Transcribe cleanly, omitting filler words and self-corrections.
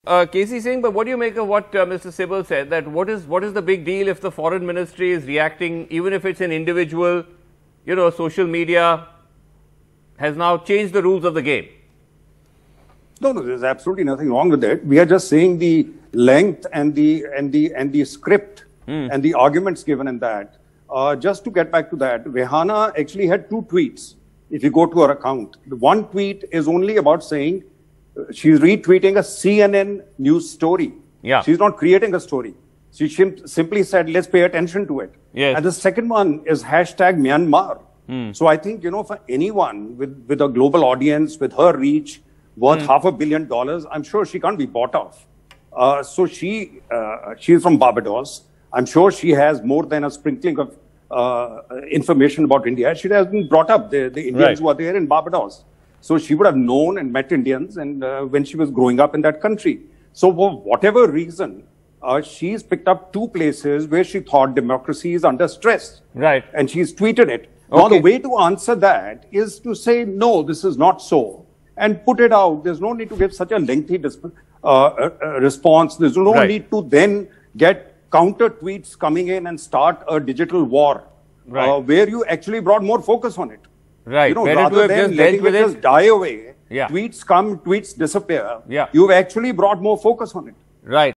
Casey Singh, but what do you make of what Mr. Sibal said, that what is the big deal if the foreign ministry is reacting, even if it's an individual, social media has now changed the rules of the game? No, there's absolutely nothing wrong with it. We are just saying the length and the script and the arguments given in that. Just to get back to that, Rehana actually had 2 tweets. If you go to her account, the one tweet is only about saying she's retweeting a CNN news story. Yeah. She's not creating a story. She simply said, let's pay attention to it. Yes. And the second one is hashtag Myanmar. So I think, for anyone with a global audience, with her reach, worth $500 million, I'm sure she can't be bought off. So she's from Barbados. I'm sure she has more than a sprinkling of information about India. She has been brought up. The Indians who are there in Barbados. So she would have known and met Indians and when she was growing up in that country. So for whatever reason, she's picked up 2 places where she thought democracy is under stress. Right. And she's tweeted it. Okay. Now, the way to answer that is to say, no, this is not so. And put it out. There's no need to give such a lengthy response. There's no need to then get counter tweets coming in and start a digital war where you actually brought more focus on it. Right. Rather than letting it just die away, tweets come, tweets disappear. Yeah. You've actually brought more focus on it. Right.